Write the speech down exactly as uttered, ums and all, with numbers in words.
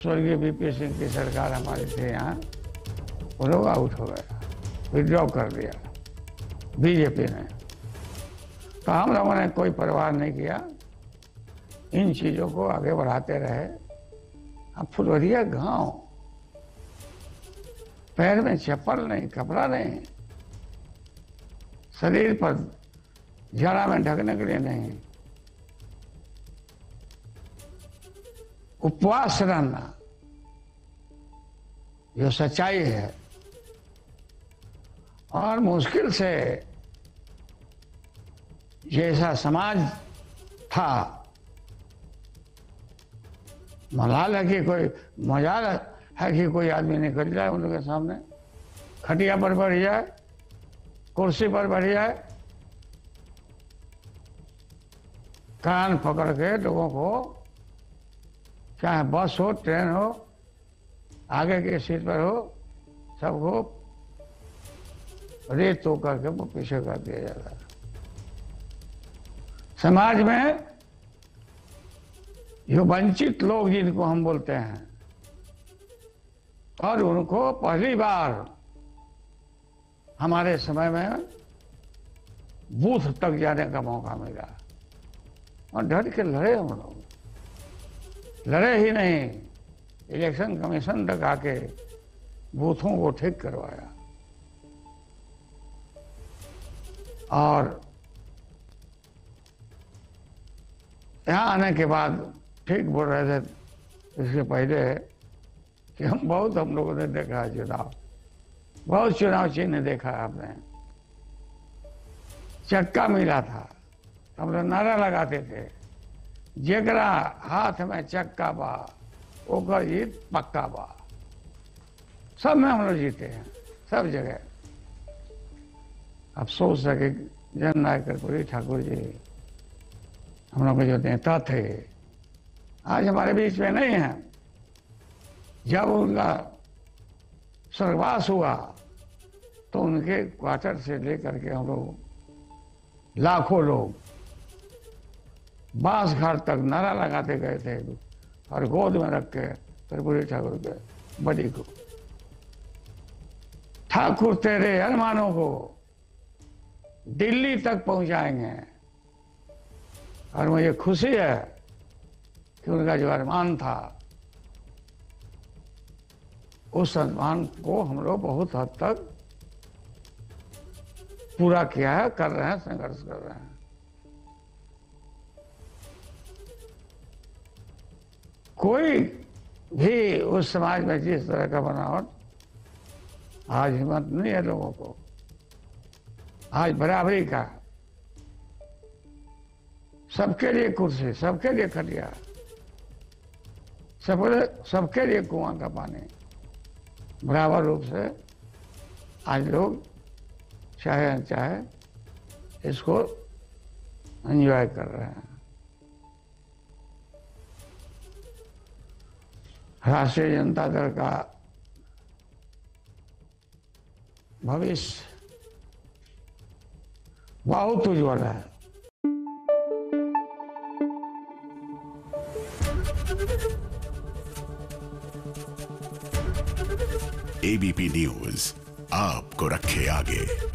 स्वर्गीय वीपी सिंह की सरकार हमारी थी यहाँ, वो लोग आउट हो गया, विड्रॉ कर दिया बीजेपी ने। तो हम लोगों ने कोई परवाह नहीं किया, इन चीजों को आगे बढ़ाते रहे। अब फुलवरिया गांव, पैर में चप्पल नहीं, कपड़ा नहीं, शरीर पर जड़ा में ढकने के लिए नहीं, उपवास रहना, जो सच्चाई है। और मुश्किल से जैसा समाज था, मलाल है कि कोई मजाल है कि कोई आदमी निकल जाए उन लोगों के सामने, खटिया पर बैठ जाए, कुर्सी पर बैठ जाए, कान पकड़ के लोगों को, चाहे बस हो, ट्रेन हो, आगे की सीट पर हो, सबको रेत तो करके वो पीछे कर दिया जाता है। समाज में जो वंचित लोग जिनको हम बोलते हैं, और उनको पहली बार हमारे समय में बूथ तक जाने का मौका मिला, और डर के लड़े हम लोग। लड़े ही नहीं, इलेक्शन कमीशन तक आके बूथों को ठीक करवाया। और यहाँ आने के बाद ठीक बोल रहे थे इसके पहले कि हम बहुत हम लोगों ने देखा है चुनाव, बहुत चुनाव चिन्ह देखा है आपने। चक्का मिला था, हम लोग नारा लगाते थे, जेकरा हाथ में चक्का बा ओकर जीत पक्का बा। सब में हम लोग जीते हैं, सब जगह। अफसोस है कि जननायक कर्पूरी ठाकुर जी, हम लोग के जो नेता थे, आज हमारे बीच में नहीं है। जब उनका स्वर्गवास हुआ तो उनके क्वार्टर से लेकर के हम लोग लाखों लोग बांस घाट तक नारा लगाते गए थे, और गोद में रख के कर्पूरी ठाकुर के बड़ी को, ठाकुर तेरे अरमानों को दिल्ली तक पहुंचाएंगे। और मुझे खुशी है कि उनका जो अरमान था, उस अरमान को हम लोग बहुत हद तक पूरा किया है, कर रहे हैं, संघर्ष कर रहे हैं। कोई भी उस समाज में जिस तरह का बनावट, आज हिम्मत नहीं है लोगों को। आज बराबरी का, सबके लिए कुर्सी, सबके लिए खटिया, सबके सबके लिए कुआं का पानी, बराबर रूप से आज लोग चाहे अनचाहे इसको एंजॉय कर रहे हैं। राष्ट्रीय जनता दल का भविष्य बहुत उज्ज्वल है। एबीपी न्यूज आपको रखे आगे।